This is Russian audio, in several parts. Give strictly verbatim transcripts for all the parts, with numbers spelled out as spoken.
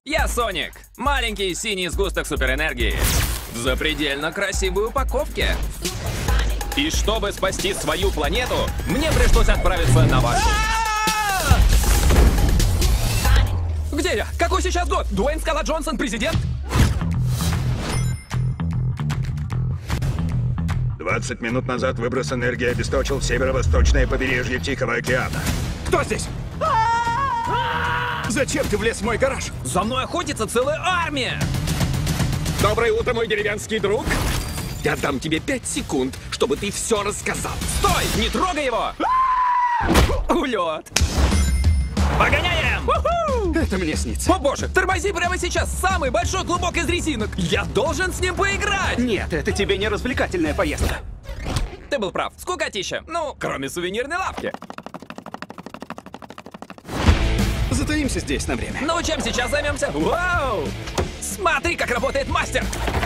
Я Соник, маленький синий сгусток суперэнергии в запредельно красивой упаковке. И чтобы спасти свою планету, мне пришлось отправиться на вашу. Где я? Какой сейчас год? Дуэйн Скала Джонсон президент? двадцать минут назад выброс энергии обесточил северо-восточное побережье Тихого океана. Кто здесь? Зачем ты влез в мой гараж? За мной охотится целая армия! Доброе утро, мой деревенский друг. Я дам тебе пять секунд, чтобы ты все рассказал. Стой! Не трогай его! Улет! Погоняем! Это мне снится. О боже, тормози прямо сейчас! Самый большой клубок из резинок! Я должен с ним поиграть! Нет, это тебе не развлекательная поездка. Ты был прав, скукотища. Ну, кроме сувенирной лавки. Затаимся здесь на время. Ну, чем сейчас займемся? Вау! Смотри, как работает мастер!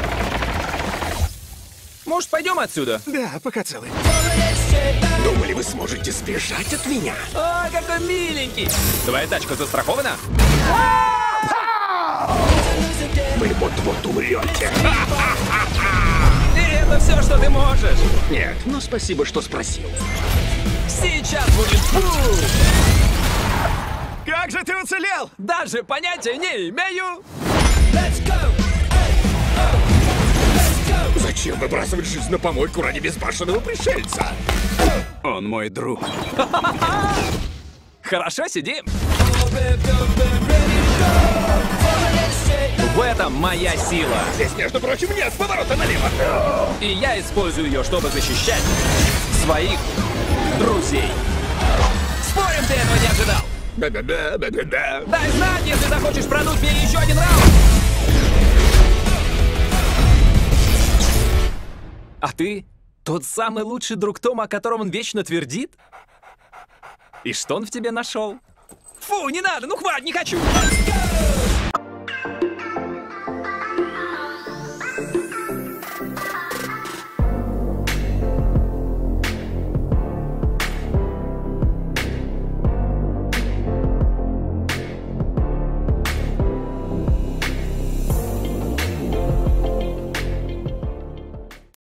Может, пойдем отсюда? Да, пока целый. Думали, вы сможете сбежать от меня? О, какой миленький! Твоя тачка застрахована? Вы вот-вот умрете. И это все, что ты можешь! Нет, но спасибо, что спросил. Сейчас будет пух! Как же ты уцелел? Даже понятия не имею! Зачем выбрасывать жизнь на помойку ради безбашенного пришельца? Он мой друг. Хорошо, сидим. В этом моя сила. Здесь, между прочим, нет поворота налево. И я использую ее, чтобы защищать своих друзей. Спорим, ты этого не ожидал? Да-да-да-да-да. Дай знать, если захочешь продуть мне еще один раунд. А ты тот самый лучший друг Тома, о котором он вечно твердит? И что он в тебе нашел? Фу, не надо, ну хватит, не хочу!